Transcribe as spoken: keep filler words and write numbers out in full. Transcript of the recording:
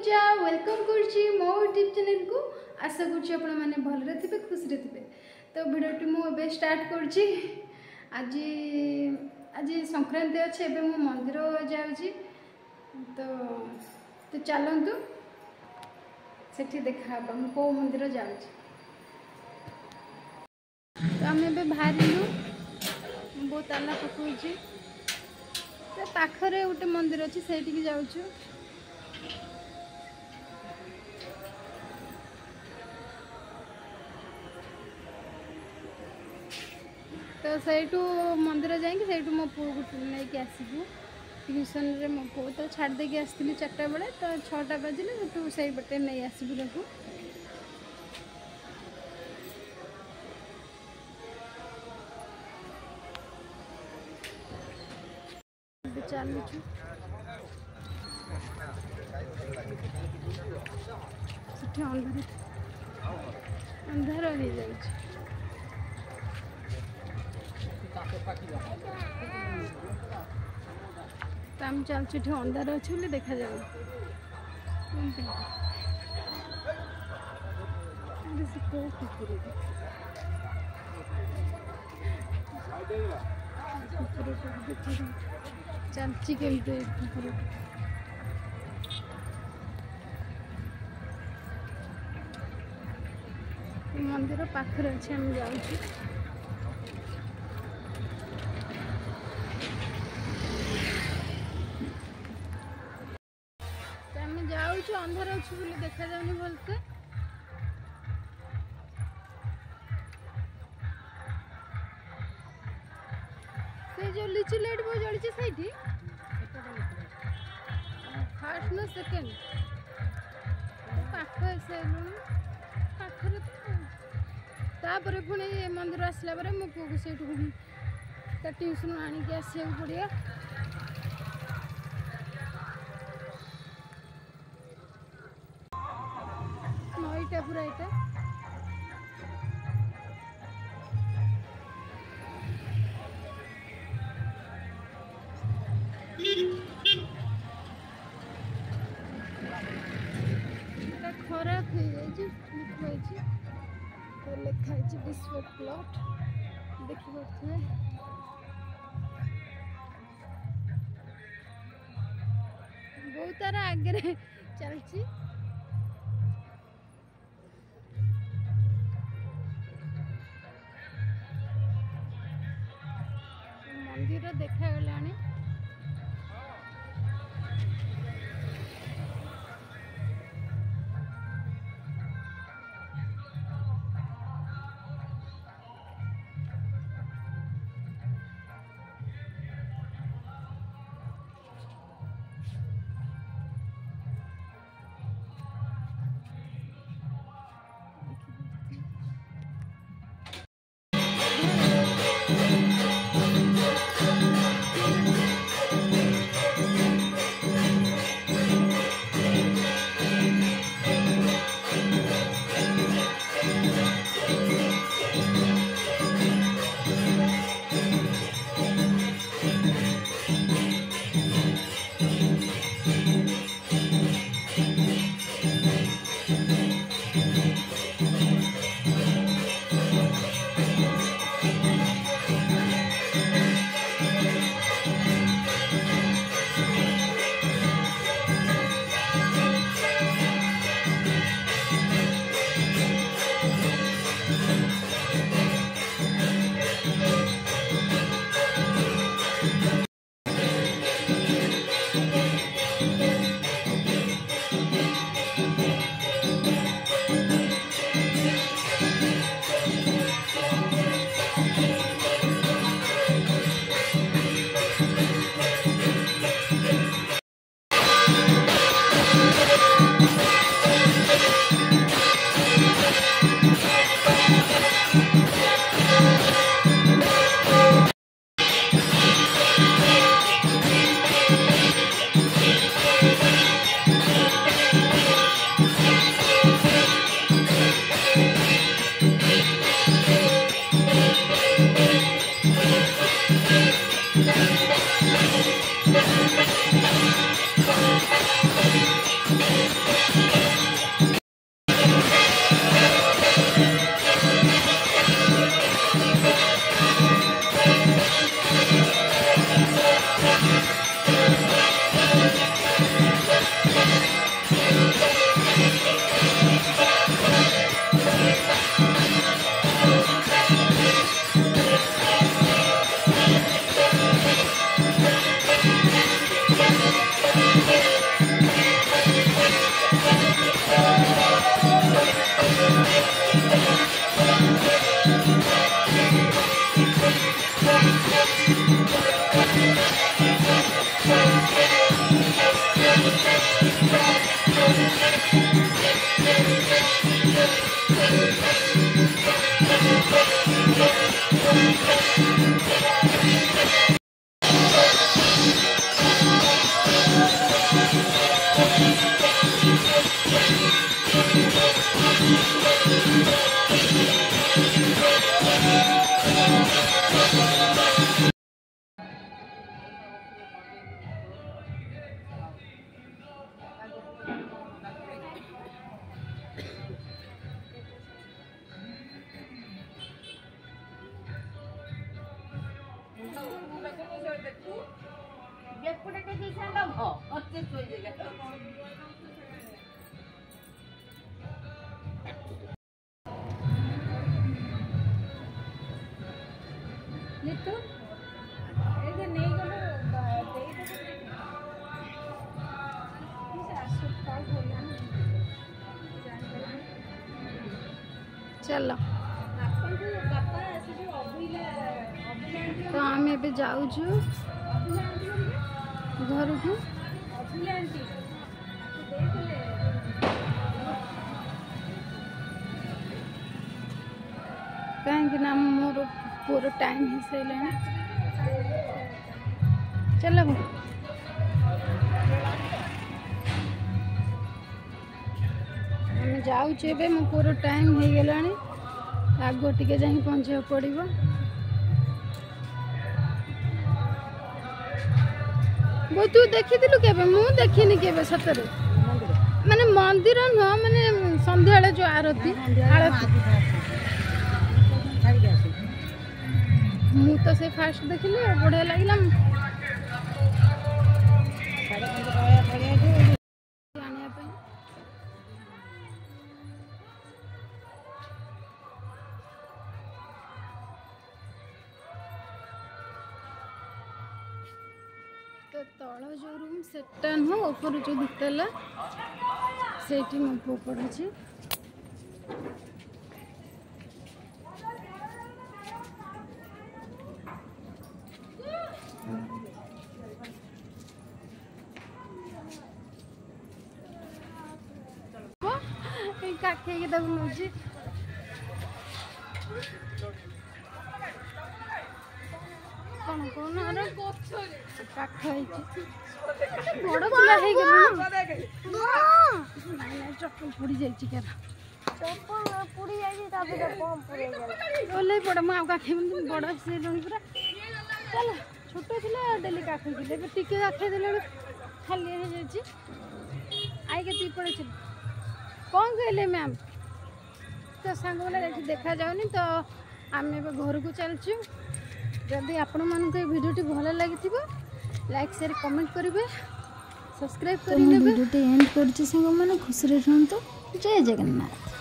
पूजा welcome कर मो YouTube channel को आशा कर भल थे खुशी थे। तो भिडियोटी मुझे स्टार्ट कर आज आज संक्रांति अच्छे एवं मो मंदिर जाऊँगी तो तो चलतु सेठी देखा कौ मंदिर जाऊँ। तो आम ए बाहर बहुत ताला पकाऊँ पाखरे गोटे मंदिर अच्छी से जाऊँ। तो सहीठू मंदिर जाइए सहीठू मो पु को लेकिन आसबू ट्यूशन रे मो पु तो छाड़ देके आसती चार्टा बेले तो छटा बजले तू से बटे नहीं आसबू ताकू। चलुचु अंधार अंधार हो जाए तो आम चलु अंधार अच्छे देखा जाए चलची केमती मंदिर पाखरे अच्छे आम जाऊँ। जाऊँ अंधार अच्छे बोली देखा जाऊनी भलसे से जो लिचु लाइट बहुत जड़ी सही फास्ट ना सेकेंड पाख पाखरे तापर पुणी मंदिर आसला मो पु को से ट्यूशन आणिक आसा पड़िया। नईटा पूरा यहाँ खराब हो जाए तो लिखाई विश्व प्लॉट देखिए बहुत तार आगे चलची मंदिर देखा गला। चलो तो आम ए जाऊँ घर को कहीं मोर पूरा टाइम हो सारे चलो आम जाऊे मो पूरा टाइम हो गला आग टे जा पहुँचा पड़ो वो तू देखी के मु देखनी के सतरे माने मंदिर नुह माने संध्या जो आरती आरती मु तो से फास्ट देखली बढ़िया लगला तो तल जो रूम सेटा नुह ऊपर जो दुतला से मो पु पढ़ुची काखे के बुलाऊँ कौन कौन अरे काख बड़ पिला चप्पल पुड़ी जाइए ओल्हे पड़ मुझे काखे बड़ से पूरा चल छोट थी डेली काखे टिके काखे दे खाली हो जाए आई के पड़े कौन कहले मैम तो सांग मैंने देखा जाऊनी तो आम घर को चलचु जदि आपण मानक भिडियोटी भल लगी लाइक शेयर कमेंट करेंगे सब्सक्राइब कर भिडियोटी एंड कर खुशी रहतु जय जगन्नाथ।